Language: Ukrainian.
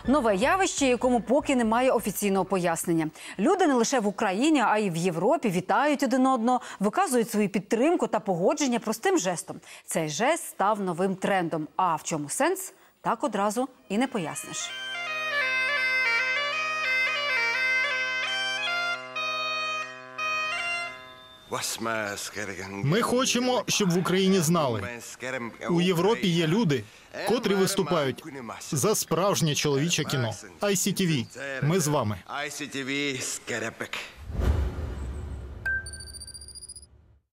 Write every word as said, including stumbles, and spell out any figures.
Нове явище, якому поки немає офіційного пояснення. Люди не лише в Україні, а й в Європі вітають один одного, виказують свою підтримку та погодження простим жестом. Цей жест став новим трендом. А в чому сенс? Так одразу і не поясниш. Ми хочемо, щоб в Україні знали. У Європі є люди, котрі виступають за справжнє чоловіче кіно. ай сі ті ві. Ми з вами. ай сі ті ві Скерепек.